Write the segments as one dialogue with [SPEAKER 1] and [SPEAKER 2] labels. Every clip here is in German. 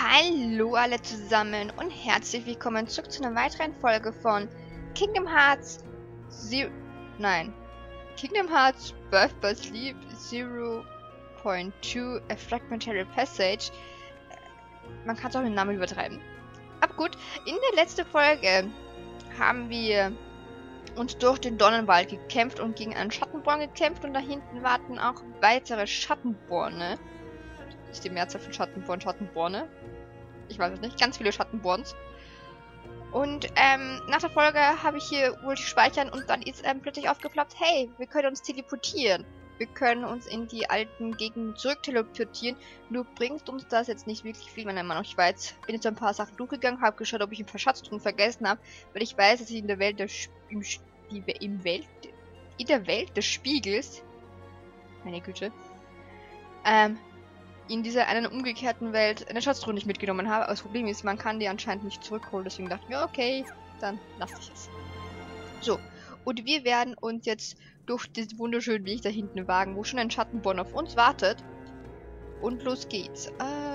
[SPEAKER 1] Hallo alle zusammen und herzlich willkommen zurück zu einer weiteren Folge von Kingdom Hearts Kingdom Hearts Birth by Sleep 0.2 A Fragmentary Passage. Man kann es auch mit dem Namen übertreiben. Aber gut, in der letzten Folge haben wir uns durch den Donnenwald gekämpft und gegen einen Schattenborn gekämpft und da hinten warten auch weitere Schattenborne. Das ist die Mehrzahl von Schattenborne. Ich weiß es nicht, ganz viele Schattenborns. Und nach der Folge habe ich hier wohl die speichern und dann ist plötzlich aufgeploppt, hey, wir können uns teleportieren. Wir können uns in die alten Gegenden zurück teleportieren. Nur bringt uns das jetzt nicht wirklich viel, meiner Meinung nach. Ich weiß, bin jetzt ein paar Sachen durchgegangen, habe geschaut, ob ich ein paar Schatztruhen vergessen habe, weil ich weiß, dass ich in der Welt des Spiegels, meine Güte, in dieser einen umgekehrten Welt eine Schatztruhe nicht mitgenommen habe. Aber das Problem ist, man kann die anscheinend nicht zurückholen. Deswegen dachte ich mir, okay, dann lasse ich es. So, und wir werden uns jetzt durch diesen wunderschönen Weg da hinten wagen, wo schon ein Schattenborn auf uns wartet. Und los geht's.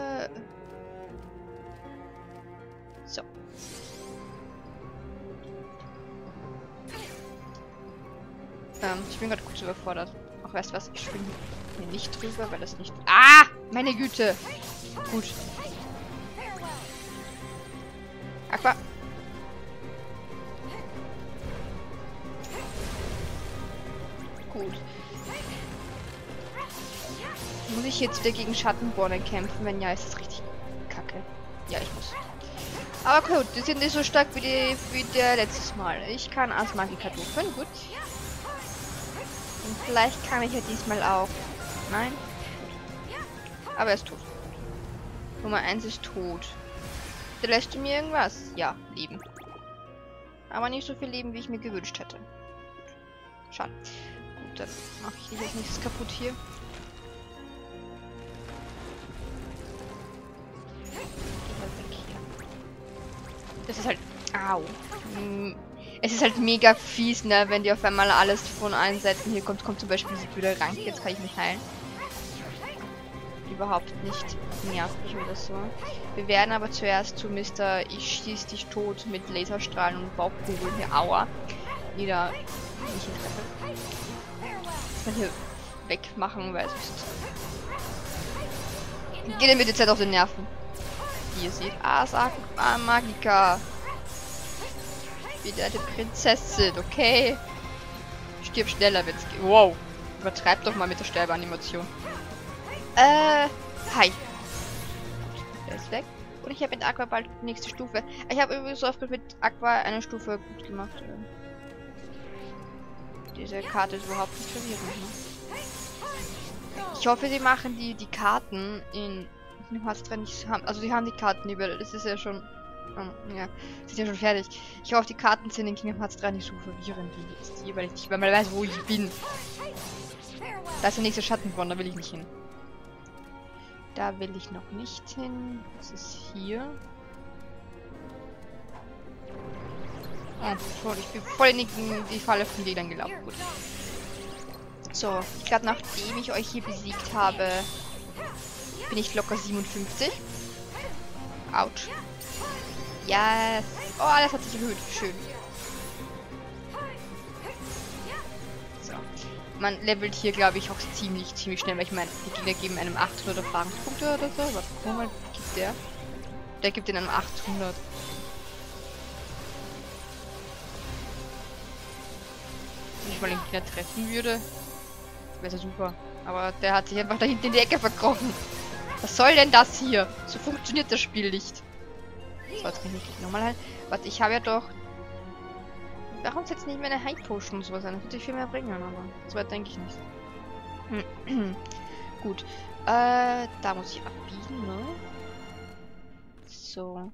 [SPEAKER 1] So. Ich bin gerade kurz überfordert. Ach, weißt du was? Ich springe hier nicht drüber, weil das nicht... Ah! Meine Güte! Gut. Aqua. Gut. Muss ich jetzt wieder gegen Schattenborne kämpfen? Wenn ja, ist das richtig kacke. Ja, ich muss. Aber gut, die sind nicht so stark wie der letztes Mal. Ich kann als Magiker durchführen, gut. Und vielleicht kann ich ja diesmal auch. Nein. Aber er ist tot. Nummer 1 ist tot. Der lässt du mir irgendwas? Ja, Leben. Aber nicht so viel Leben, wie ich mir gewünscht hätte. Schade. Gut, dann mache ich dich jetzt nichts kaputt hier. Das ist halt... Au. Es ist halt mega fies, ne, wenn die auf einmal alles von allen Seiten hier kommt. Kommt zum Beispiel diese blöde Ranke. Jetzt kann ich mich heilen. Überhaupt nicht nervig oder so. Wir werden aber zuerst zu Mr. Ich schieß dich tot mit Laserstrahlen und Bauchkugeln hier. Aua. Wieder nicht Interesse. Das kann hier wegmachen, weil sonst geht er mir die Zeit auf den Nerven. Wie ihr seht. Magika. Wieder eine Prinzessin, okay? Stirb schneller, wenn's geht. Wow. Übertreib doch mal mit der Sterbeanimation. Hi. Der ist weg. Und ich habe mit Aqua bald die nächste Stufe. Ich habe übrigens so oft mit Aqua eine Stufe gut gemacht. Diese Karte ist überhaupt nicht verwirrend. Ne? Ich hoffe, sie machen die Karten in Hearts 3 nicht haben. Also sie haben die Karten über. Das ist ja schon. Ja, sind ja schon fertig. Ich hoffe, die Karten sind in Kingdom Hearts 3 nicht so verwirrend wie jetzt hier, weil man weiß, wo ich bin. Da ist der nächste Schattenborn, da will ich nicht hin. Da will ich noch nicht hin. Was ist hier? Oh, ich bin voll in die Falle von Gegnern gelaufen. Gut. So, ich glaube, nachdem ich euch hier besiegt habe, bin ich locker 57. Autsch. Yes. Oh, alles hat sich erhöht. Schön. So. Man levelt hier, glaube ich, auch ziemlich schnell, weil ich meine, die Gegner geben einem 800 Erfahrungspunkte oder so. Was gibt der? Der gibt ihnen 800. Wenn ich mal den Gegner treffen würde, wäre ja super. Aber der hat sich einfach da hinten in die Ecke verkrochen. Was soll denn das hier? So funktioniert das Spiel nicht. So, jetzt kann ich mich nochmal heilen. Warte, ich habe ja doch... Warum setzt nicht mehr eine High Potion und sowas an? Das würde ich viel mehr bringen, aber so weit denke ich nicht. Gut. Da muss ich abbiegen, ne? So.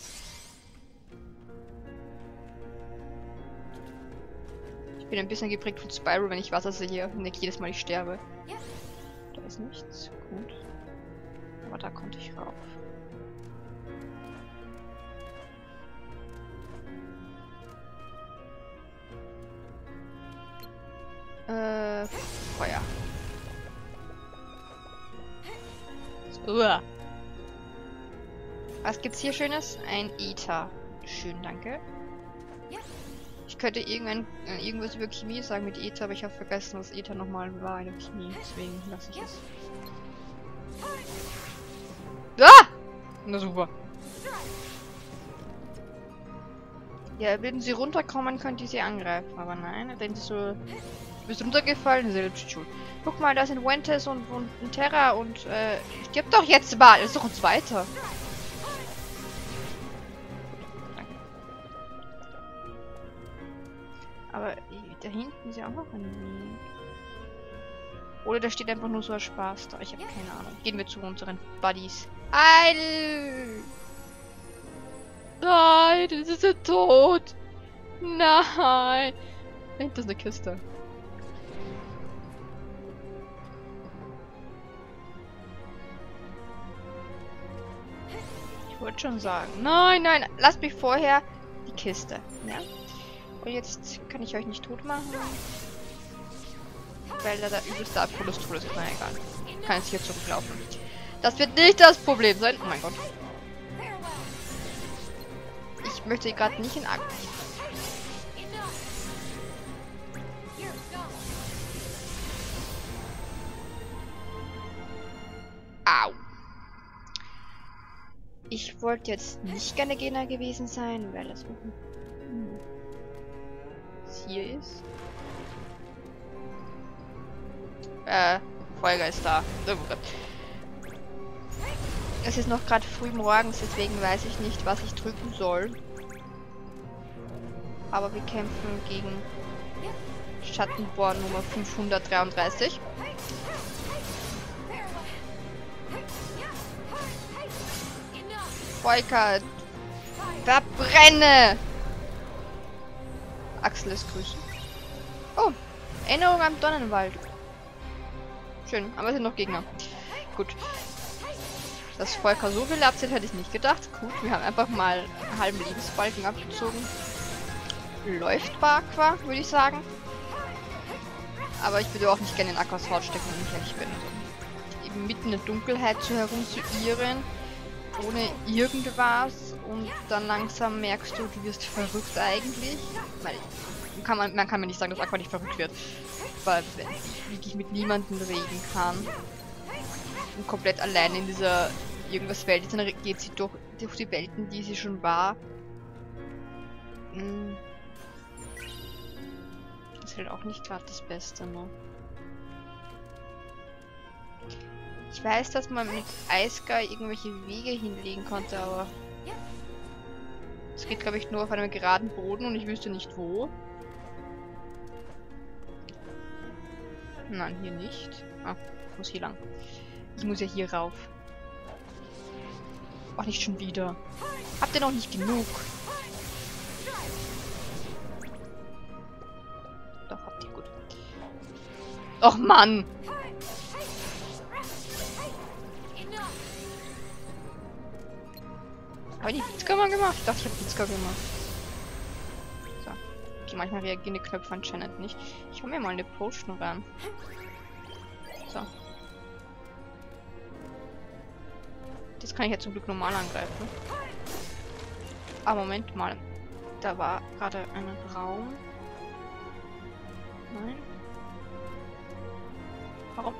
[SPEAKER 1] Ich bin ein bisschen geprägt von Spyro, wenn ich Wasser sehe und nicht jedes Mal ich sterbe. Da ist nichts. Gut. Aber da konnte ich rauf. Feuer. So. Was gibt's hier Schönes? Ein Ether. Schön, danke. Ich könnte irgendwas über Chemie sagen mit Ether, aber ich habe vergessen, was Ether nochmal war in der Chemie. Deswegen lasse ich es. Ah! Na super. Ja, würden sie runterkommen, könnte ich sie angreifen. Aber nein, wenn sie so... Du bist runtergefallen, selbst schuld. Guck mal, da sind Wentes und ein Terra und stirb doch jetzt mal. Das ist doch ein zweiter. Aber da hinten ist ja auch noch ein Weg. Oder da steht einfach nur so ein Spaß da. Ich habe keine Ahnung. Gehen wir zu unseren Buddies. Nein, das ist ja tot. Nein. Das ist eine Kiste. Ich wollte schon sagen. Nein, lasst mich vorher die Kiste. Ja? Und jetzt kann ich euch nicht tot machen. Weil da der übelste Abgrund des Todes ist. Na egal. Kann jetzt hier zurücklaufen. Das wird nicht das Problem sein. Oh mein Gott. Ich möchte gerade nicht in Akt. Au. Ich wollte jetzt nicht gerne Gegner gewesen sein, weil das hier ist. Feuergeist da. Es ist noch gerade früh morgens, deswegen weiß ich nicht, was ich drücken soll. Aber wir kämpfen gegen Schattenborn Nummer 533. Volker, verbrenne! Axel ist grüßen. Oh, Erinnerung am Donnenwald. Schön, aber es sind noch Gegner. Gut. Dass Volker so viel abzieht, hätte ich nicht gedacht. Gut, wir haben einfach mal einen halben Lebensbalken abgezogen. Läuft Barqua, würde ich sagen. Aber ich würde auch nicht gerne in Aquas Haut stecken, wenn ich ehrlich bin. Also, eben mitten in der Dunkelheit zu herumzuirren, ohne irgendwas. Und dann langsam merkst du, du wirst verrückt eigentlich. Weil man kann mir nicht sagen, dass Aqua nicht verrückt wird. Weil wenn ich wirklich mit niemandem reden kann und komplett allein in dieser irgendwas Welt ist, dann geht sie durch die Welten, die sie schon war. Das ist halt auch nicht gerade das Beste, ne? Ich weiß, dass man mit Eisgar irgendwelche Wege hinlegen konnte, aber es geht, glaube ich, nur auf einem geraden Boden und ich wüsste nicht wo. Nein, hier nicht. Ah, ich muss hier lang. Ich muss ja hier rauf. Ach, nicht schon wieder. Habt ihr noch nicht genug? Doch, habt ihr gut. Och, Mann! Habe ich die Blitzkammer gemacht? Ich dachte, ich habe Blitzkammer gemacht. So. Okay, manchmal reagieren die Knöpfe anscheinend nicht. Ich hole mir mal eine Potion rein. So. Das kann ich jetzt zum Glück normal angreifen. Aber Moment mal. Da war gerade ein Raum. Nein. Warum?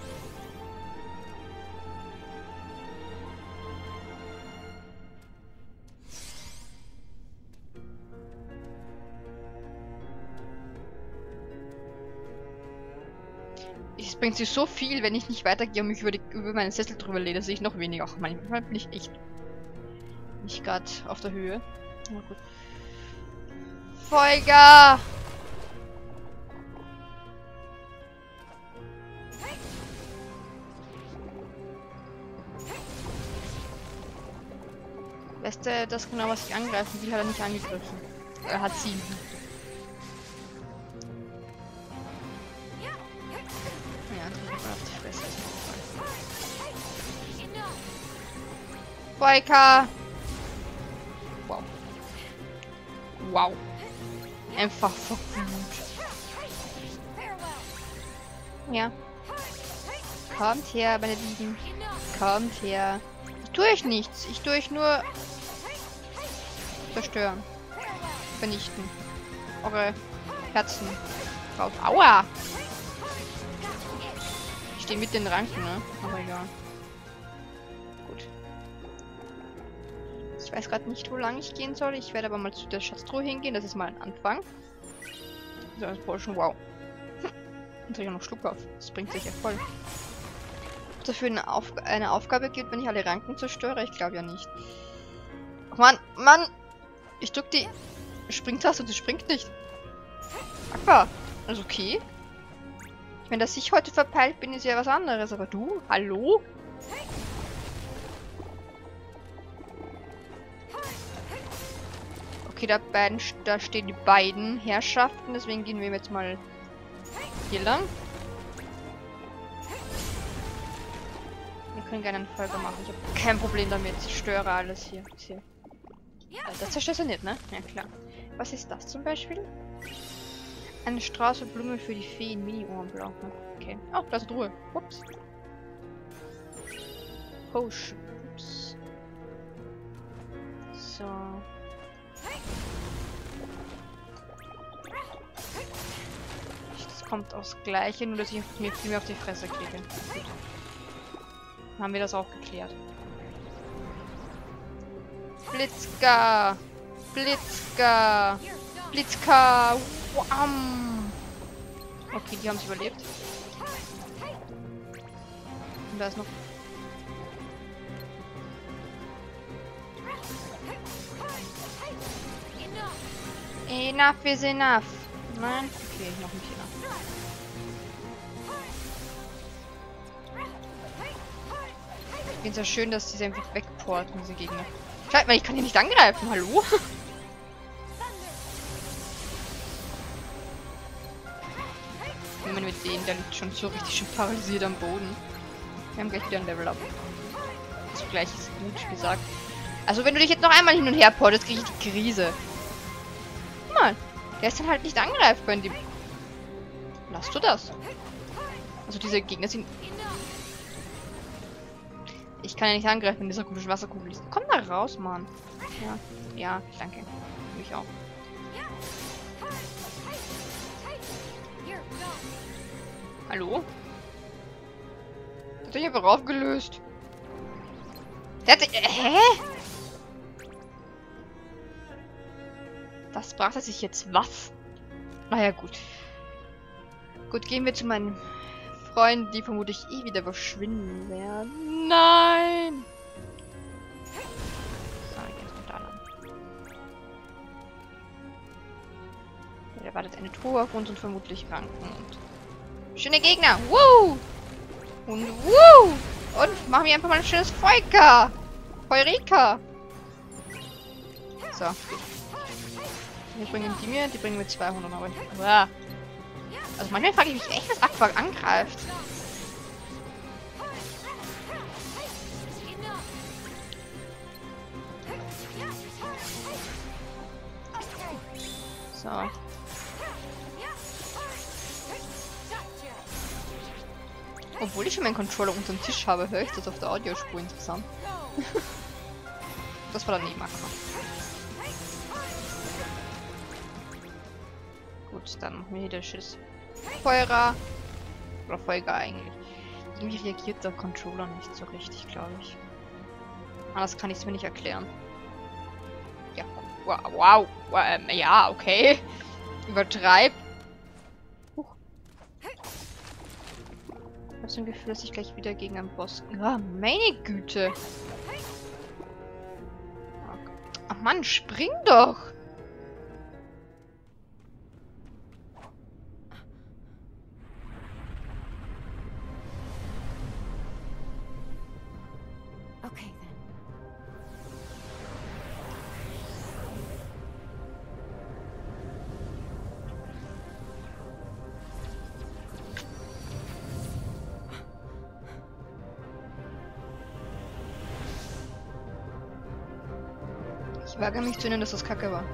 [SPEAKER 1] Es bringt sich so viel, wenn ich nicht weitergehe und mich über meinen Sessel drüber lehne, sehe ich noch weniger. Auch manchmal bin ich echt nicht gerade auf der Höhe. Na gut. Volker! Weißt du das genau, was ich angreifen will, hat er nicht angegriffen. Er hat sie. Volker! Wow. Wow. Einfach verflucht. Ja. Kommt her, meine Lieben. Kommt her. Tue ich nichts. Ich tue ich nur zerstören. Vernichten. Eure Herzen raus. Aua! Ich stehe mit den Ranken, ne? Aber egal. Gut. Ich weiß gerade nicht, wo lang ich gehen soll. Ich werde aber mal zu der Schatztruhe hingehen. Das ist mal ein Anfang. So, das Potion, wow. Jetzt habe ich auch noch Schluck auf. Das bringt sich ja voll. Ob dafür eine Aufgabe gibt, wenn ich alle Ranken zerstöre? Ich glaube ja nicht. Oh Mann, Mann! Ich drück die Springtaste und sie springt nicht. Aqua. Also okay. Ich meine, dass ich heute verpeilt bin, ist ja was anderes. Aber du? Hallo? Okay, da stehen die beiden Herrschaften. Deswegen gehen wir jetzt mal hier lang. Wir können gerne eine Folge machen. Ich habe kein Problem damit. Ich störe alles hier. Das zerstörst du nicht, ne? Ja, klar. Was ist das zum Beispiel? Eine Straße Blume für die Feen. Mini-Ohrenblau. Okay. Oh, da ist Ruhe. Ups. Potion. Ups. So. Das kommt aufs Gleiche, nur dass ich mir viel mehr auf die Fresse kriege. Gut. Dann haben wir das auch geklärt. Blitzka! Blitzka! Blitzka! Wham! Okay, die haben es überlebt. Und da ist noch... Enough is enough. Nein? Okay, noch nicht enough. Ich finde es ja schön, dass diese einfach wegporten, diese Gegner. Scheiße, weil ich kann die nicht angreifen, hallo? Ich meine, mit denen, der liegt schon so richtig schön paralysiert am Boden. Wir haben gleich wieder ein Level Up. Das Vergleich ist gut gesagt. Also wenn du dich jetzt noch einmal hin und her portest, kriege ich die Krise. Guck mal, der ist dann halt nicht angreifbar in dem... Lass du das? Also diese Gegner sind... Ich kann ja nicht angreifen, wenn dieser komische Wasserkugel ist. Komm da raus, Mann. Ja, ja, danke. Mich auch. Hallo? Der hat sich einfach aufgelöst. Der hat sich... Hä? Das brachte sich jetzt was? Naja, gut. Gut, gehen wir zu meinen Freunden, die vermutlich eh wieder verschwinden werden. Nein! So, ich gehe da lang. Ja, da wartet eine Truhe auf uns und vermutlich Ranken und... Schöne Gegner! Woo! Und woo! Und machen wir einfach mal ein schönes Feuer! Feurika! So, gut. Die bringen die bringen mir 200, aber ich... Uah. Also manchmal frage ich mich echt, was Aqua angreift. So. Obwohl ich schon meinen Controller unter dem Tisch habe, höre ich das auf der Audiospur interessant. Das war daneben Aqua. Gut, dann machen wir hier das Schiss. Feuer. Oder Feuer eigentlich. Irgendwie reagiert der Controller nicht so richtig, glaube ich. Anders kann ich es mir nicht erklären. Ja, wow. Ja, okay. Übertreib. Ich habe so ein Gefühl, dass ich gleich wieder gegen einen Boss... Ja, meine Güte. Ach Mann, spring doch.
[SPEAKER 2] Okay, then.
[SPEAKER 1] Ich wage mich zu erinnern, dass das Kacke war.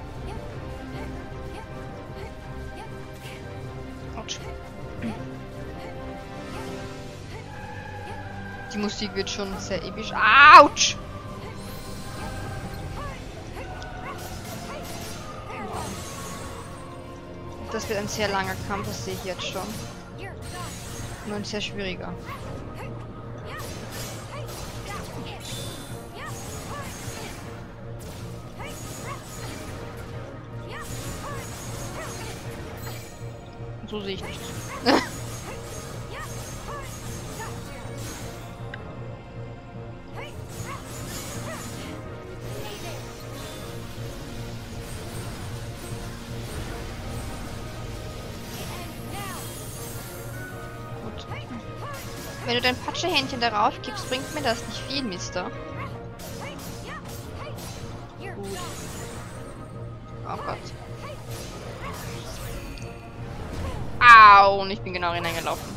[SPEAKER 1] Autsch. Die Musik wird schon sehr episch. Autsch! Das wird ein sehr langer Kampf, das sehe ich jetzt schon. Nur ein sehr schwieriger. So sehe ich nichts. Gut. Wenn du dein Patschehändchen darauf gibst, bringt mir das nicht viel, Mister. Gut. Oh Gott. Au, und ich bin genau hineingelaufen.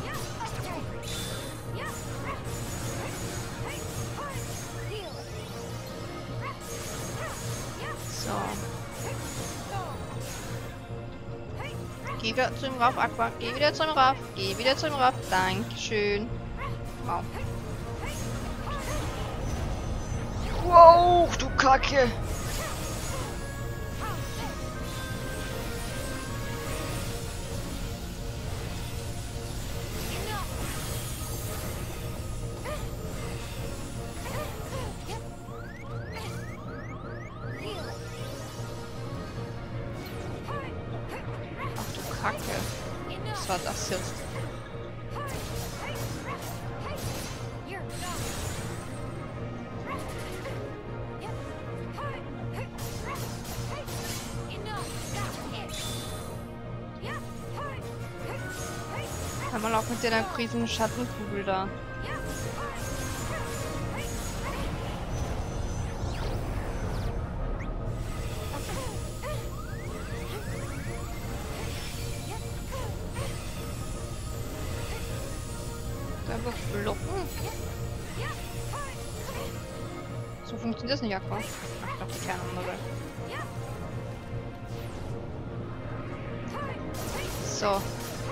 [SPEAKER 1] So. Geh wieder zu ihm rauf, Aqua. Geh wieder zu ihm rauf. Geh wieder zu ihm rauf. Dankeschön. Wow. Wow, du Kacke. Kacke. Was war das jetzt? Einmal auch mit der riesen Schattenkugel da. Einfach blocken. So funktioniert das nicht, Aqua. Ach, ich dachte, keine andere. So.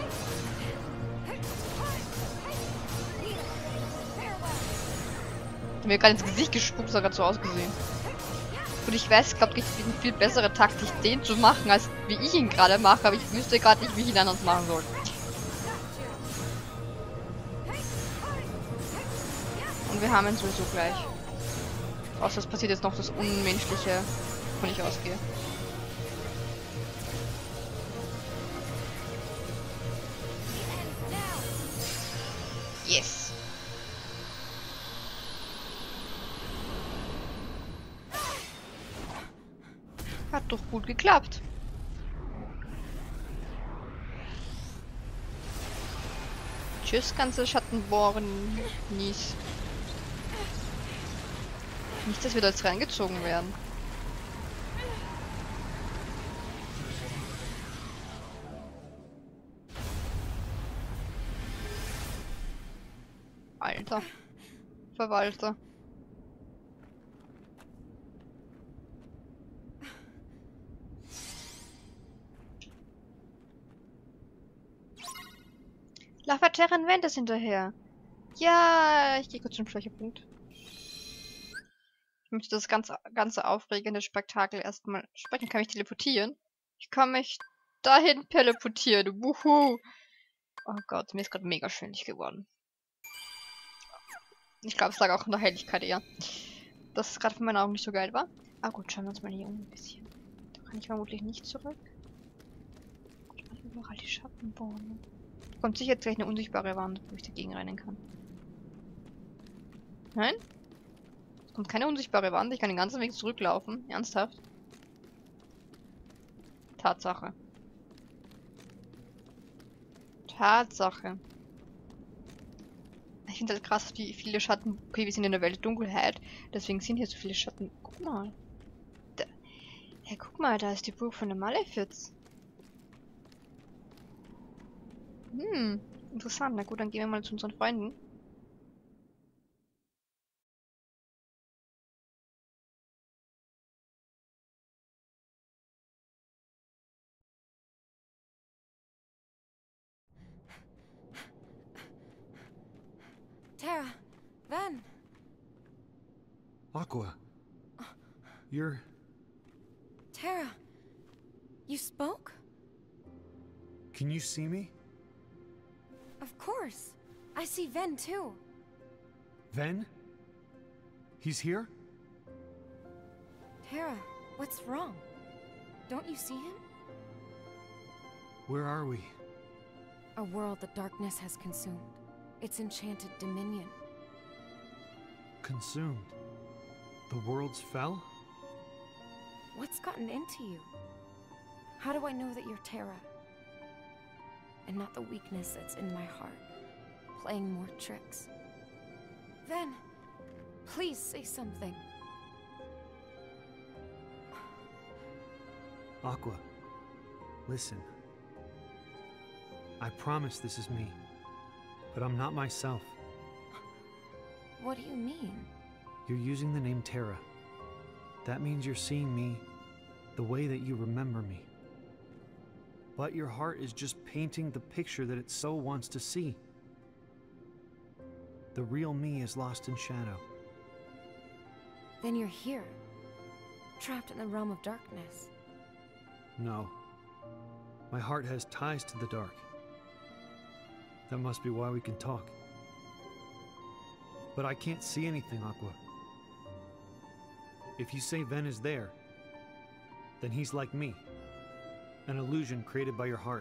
[SPEAKER 1] Mir gerade ins Gesicht gespuckt, das hat gerade so ausgesehen. Und ich weiß, glaube ich, es eine viel bessere Taktik, den zu machen, als wie ich ihn gerade mache, aber ich wüsste gerade nicht, wie ich ihn anders machen soll. Und wir haben ihn sowieso gleich. Außer es passiert jetzt noch das Unmenschliche, wovon ich ausgehe. Yes. Hat doch gut geklappt. Tschüss, ganze Schattenbohren. Nies. Nicht, dass wir da jetzt reingezogen werden. Alter. Verwalter. Lava Terran Ventus hinterher. Ja, ich gehe kurz zum Speicherpunkt. Ich möchte das ganze aufregende Spektakel erstmal sprechen. Kann mich teleportieren? Ich kann mich dahin teleportieren. Wuhu. Oh Gott, mir ist gerade mega schwindelig geworden. Ich glaube, es lag auch in der Helligkeit eher. Dass es gerade für meine Augen nicht so geil war. Ah gut, schauen wir uns mal hier um ein bisschen. Da kann ich vermutlich nicht zurück. Überall die Schattenbäume. Da kommt sicher jetzt gleich eine unsichtbare Wand, wo ich dagegen rennen kann. Nein? Es kommt keine unsichtbare Wand. Ich kann den ganzen Weg zurücklaufen. Ernsthaft? Tatsache. Tatsache. Ich finde halt krass, wie viele Schatten... Okay, wir sind in der Welt Dunkelheit. Deswegen sind hier so viele Schatten. Guck mal. Hey, guck mal, da ist die Burg von der Malefiz. Interessant. Na gut, dann gehen wir mal zu unseren Freunden.
[SPEAKER 2] Terra, Ven.
[SPEAKER 3] Aqua. You're...
[SPEAKER 2] Terra. You spoke?
[SPEAKER 3] Can you see me?
[SPEAKER 2] Of course. I see Ven too.
[SPEAKER 3] Ven? He's here?
[SPEAKER 2] Terra, what's wrong? Don't you see him?
[SPEAKER 3] Where are we?
[SPEAKER 2] A world that darkness has consumed. Its enchanted dominion.
[SPEAKER 3] Consumed? The worlds fell?
[SPEAKER 2] What's gotten into you? How do I know that you're Terra? And not the weakness that's in my heart, playing more tricks. Ven, please say something.
[SPEAKER 3] Aqua, listen. I promise this is me, but I'm not myself.
[SPEAKER 2] What do you mean?
[SPEAKER 3] You're using the name Terra. That means you're seeing me the way that you remember me. But your heart is just painting the picture that it so wants to see. The real me is lost in shadow.
[SPEAKER 2] Then you're here, trapped in the realm of darkness.
[SPEAKER 3] No. My heart has ties to the dark. That must be why we can talk. But I can't see anything, Aqua. If you say Ven is there, then he's like me. An illusion created by your heart.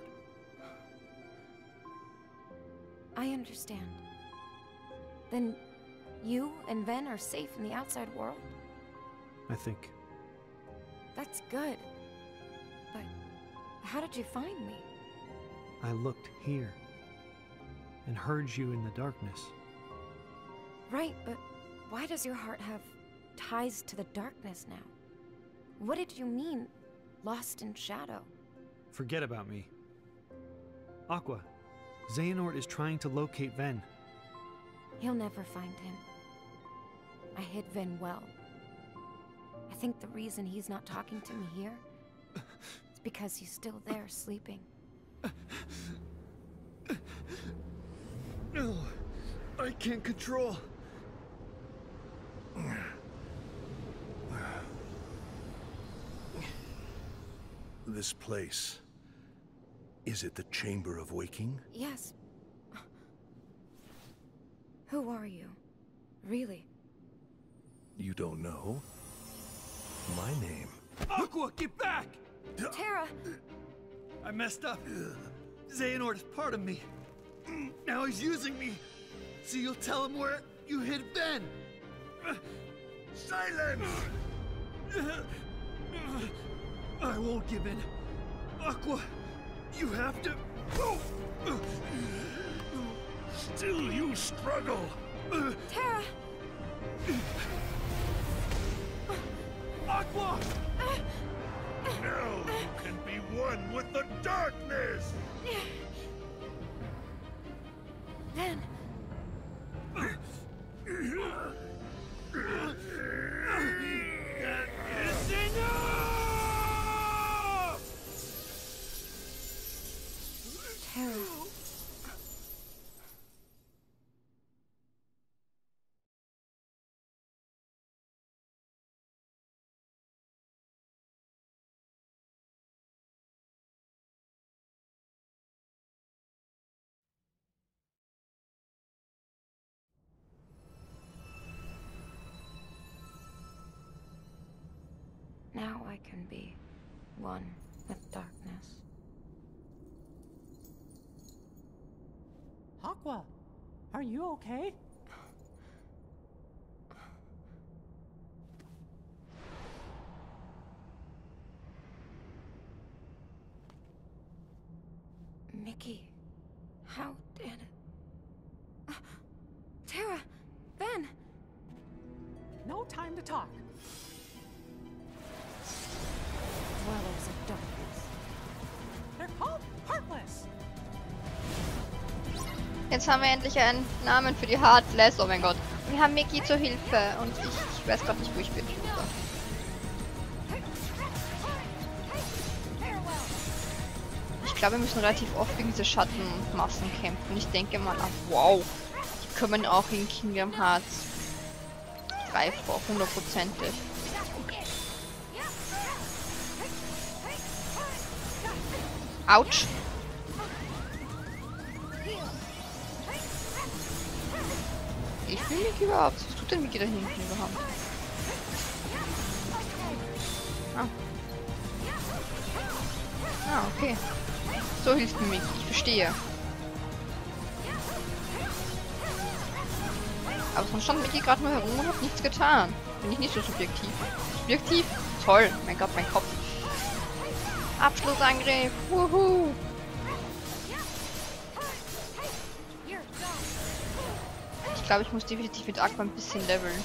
[SPEAKER 2] I understand. Then you and Ven are safe in the outside world?
[SPEAKER 3] I think.
[SPEAKER 2] That's good. But how did you find me?
[SPEAKER 3] I looked here and heard you in the darkness.
[SPEAKER 2] Right, but why does your heart have ties to the darkness now? What did you mean, lost in shadow?
[SPEAKER 3] Forget about me. Aqua, Xehanort is trying to locate Ven.
[SPEAKER 2] He'll never find him. I hid Ven well. I think the reason he's not talking to me here is because he's still there sleeping.
[SPEAKER 3] No, I can't control.
[SPEAKER 4] This place. Is it the Chamber of Waking?
[SPEAKER 2] Yes. Who are you? Really?
[SPEAKER 4] You don't know? My name.
[SPEAKER 3] Aqua, get back!
[SPEAKER 2] Terra!
[SPEAKER 3] I messed up. Xehanort is part of me. Now he's using me. So you'll tell him where you hid Ven.
[SPEAKER 4] Silence!
[SPEAKER 3] I won't give in. Aqua, you have to...
[SPEAKER 4] Still you struggle!
[SPEAKER 2] Terra!
[SPEAKER 3] Aqua!
[SPEAKER 4] Now you can be one with the darkness!
[SPEAKER 2] Ven!
[SPEAKER 3] It's enough!
[SPEAKER 2] Terra. Now I can be one with darkness.
[SPEAKER 5] Aqua, are you okay?
[SPEAKER 2] Mickey, how did... Terra! Ven!
[SPEAKER 5] No time to talk.
[SPEAKER 2] Dwellers of darkness.
[SPEAKER 5] They're called Heartless.
[SPEAKER 1] Jetzt haben wir endlich einen Namen für die Heartless. Oh mein Gott. Und wir haben Mickey zur Hilfe. Und ich weiß gerade nicht, wo ich bin. So. Ich glaube, wir müssen relativ oft gegen diese Schattenmassen kämpfen. Ich denke mal, wow. Die kommen auch in Kingdom Hearts 3 vor, 100%ig. Autsch! Ich will nicht überhaupt. Was tut denn Mickey da hinten überhaupt? Ah, okay. So hilft mir Mickey. Ich verstehe. Aber sonst stand Mickey gerade nur herum und hat nichts getan. Bin ich nicht so subjektiv. Subjektiv? Toll. Mein Gott, mein Kopf. Abschlussangriff. Wuhu. Ich glaube, ich muss definitiv mit Aqua ein bisschen leveln.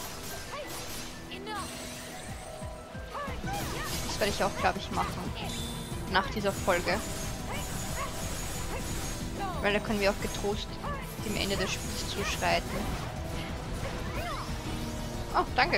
[SPEAKER 1] Das werde ich auch, glaube ich, machen. Nach dieser Folge. Weil da können wir auch getrost dem Ende des Spiels zuschreiten. Oh, danke.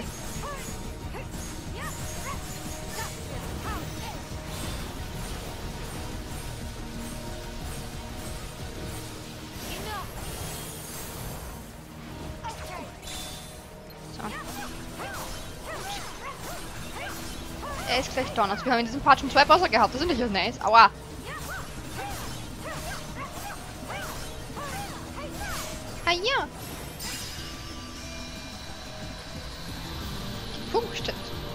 [SPEAKER 1] Er ist gleich down. Also wir haben in diesem Part schon 2 Bosser gehabt. Das ist nicht nice. Aua. Ja. Die Funkstadt.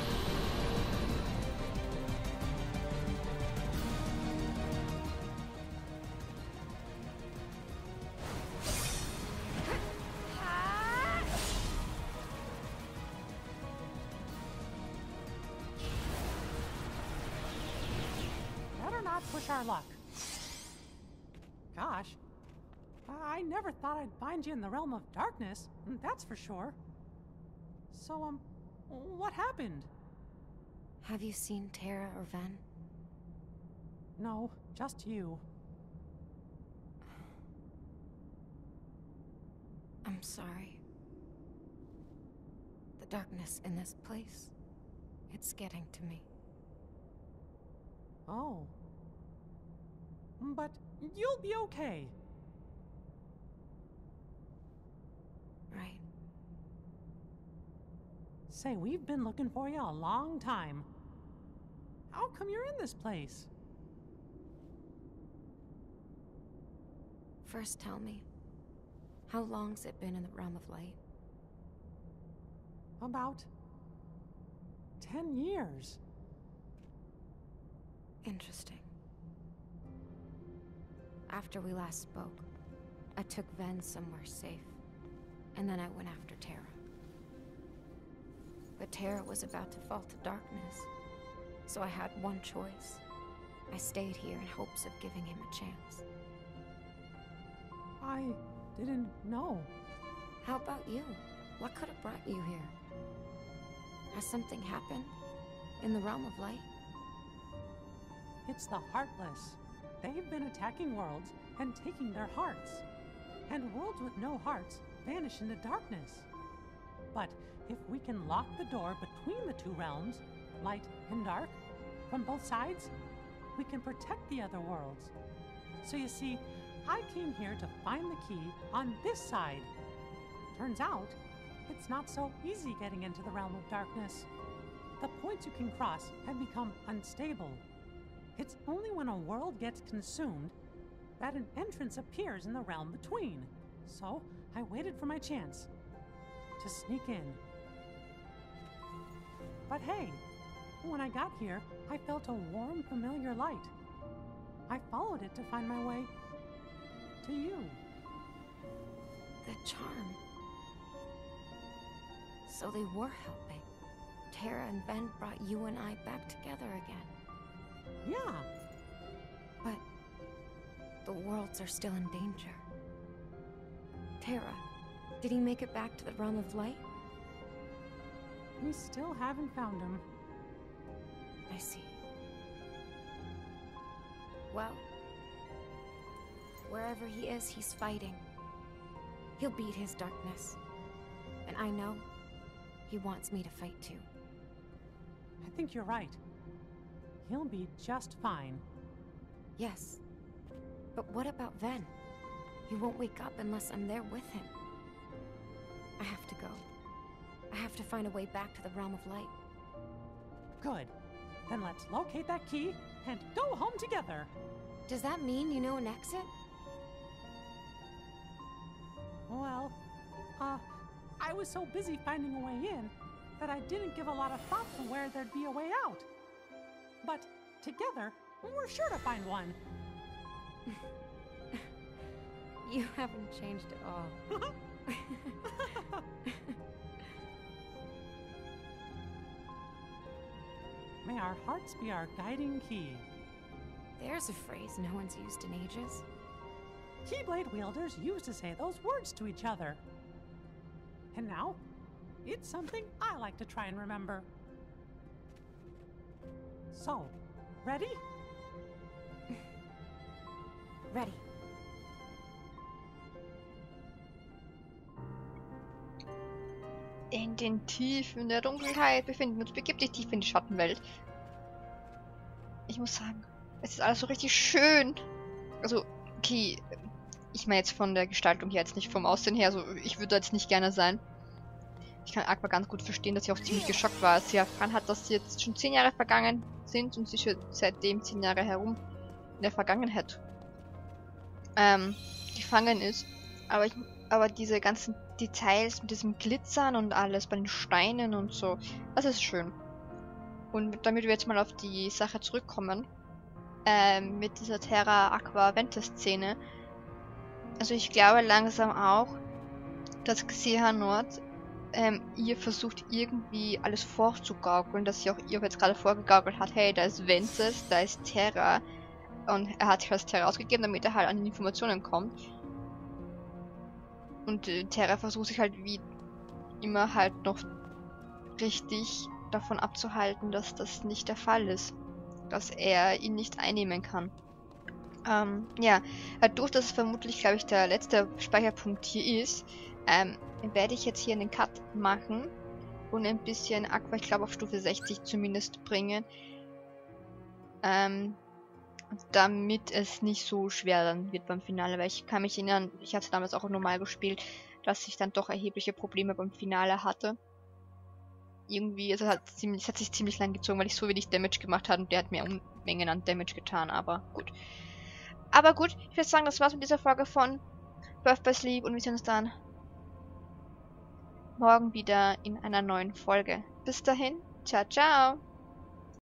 [SPEAKER 5] Better not push our luck. Gosh. I never thought I'd find you in the realm of darkness, that's for sure. So, what happened?
[SPEAKER 2] Have you seen Terra or Ven?
[SPEAKER 5] No, just you.
[SPEAKER 2] I'm sorry. The darkness in this place, it's getting to me.
[SPEAKER 5] Oh. But you'll be okay.
[SPEAKER 2] Right.
[SPEAKER 5] Say, we've been looking for you a long time. How come you're in this place?
[SPEAKER 2] First tell me, how long's it been in the Realm of Light?
[SPEAKER 5] About 10 years.
[SPEAKER 2] Interesting. After we last spoke, I took Ven somewhere safe, and then I went after Terra. But Terra was about to fall to darkness, so I had one choice. I stayed here in hopes of giving him a chance.
[SPEAKER 5] I didn't know.
[SPEAKER 2] How about you? What could have brought you here? Has something happened in the Realm of Light?
[SPEAKER 5] It's the Heartless. They've been attacking worlds and taking their hearts. And worlds with no hearts vanish into darkness. But if we can lock the door between the two realms, light and dark, from both sides, we can protect the other worlds. So you see, I came here to find the key on this side. Turns out, it's not so easy getting into the realm of darkness. The points you can cross have become unstable. It's only when a world gets consumed that an entrance appears in the realm between. So, I waited for my chance to sneak in. But hey, when I got here, I felt a warm, familiar light. I followed it to find my way to you.
[SPEAKER 2] The charm. So they were helping. Terra and Ven brought you and I back together again.
[SPEAKER 5] Yeah.
[SPEAKER 2] But the worlds are still in danger. Terra, did he make it back to the Realm of Light?
[SPEAKER 5] We still haven't found him.
[SPEAKER 2] I see. Well, wherever he is, he's fighting. He'll beat his darkness. And I know he wants me to fight too.
[SPEAKER 5] I think you're right. He'll be just fine.
[SPEAKER 2] Yes. But what about Ven? He won't wake up unless I'm there with him. I have to go. I have to find a way back to the Realm of Light.
[SPEAKER 5] Good. Then let's locate that key and go home together.
[SPEAKER 2] Does that mean you know an exit?
[SPEAKER 5] Well, I was so busy finding a way in that I didn't give a lot of thought to where there'd be a way out. But together, we're sure to find one.
[SPEAKER 2] You haven't changed at all.
[SPEAKER 5] May our hearts be our guiding key.
[SPEAKER 2] There's a phrase no one's used in ages.
[SPEAKER 5] Keyblade wielders used to say those words to each other. And now, it's something I like to try and remember. So, ready?
[SPEAKER 2] Ready.
[SPEAKER 1] In den Tiefen der Dunkelheit befinden wir uns. Begib dich tief in die Schattenwelt. Ich muss sagen, es ist alles so richtig schön. Also, okay, ich meine jetzt von der Gestaltung her, jetzt nicht vom Aussehen her. Also, ich würde jetzt nicht gerne sein. Ich kann Aqua ganz gut verstehen, dass sie auch ziemlich geschockt war, als sie erfahren hat, dass jetzt schon 10 Jahre vergangen sind und sie schon seitdem 10 Jahre herum in der Vergangenheit gefangen ist. Aber diese ganzen Details mit diesem Glitzern und alles bei den Steinen und so, das ist schön. Und damit wir jetzt mal auf die Sache zurückkommen, mit dieser Terra Aqua Ventus Szene. Also ich glaube langsam auch, dass Xehanort ihr versucht irgendwie alles vorzugaukeln, dass sie auch ihr jetzt gerade vorgegaukelt hat, hey, da ist Ventus, da ist Terra. Und er hat sich als Terra ausgegeben, damit er halt an die Informationen kommt. Und Terra versucht sich halt wie immer halt noch richtig davon abzuhalten, dass das nicht der Fall ist. Dass er ihn nicht einnehmen kann. Ja, dadurch, dass es vermutlich, glaube ich, der letzte Speicherpunkt hier ist, werde ich jetzt hier einen Cut machen und ein bisschen Aqua, ich glaube auf Stufe 60 zumindest bringen. Damit es nicht so schwer dann wird beim Finale, weil ich kann mich erinnern, ich hatte damals auch normal gespielt, dass ich dann doch erhebliche Probleme beim Finale hatte. Irgendwie, also es hat sich ziemlich lang gezogen, weil ich so wenig Damage gemacht habe und der hat mir Unmengen an Damage getan, aber gut. Aber gut, ich würde sagen, das war's mit dieser Folge von Birth by Sleep und wir sehen uns dann morgen wieder in einer neuen Folge. Bis dahin, ciao, ciao!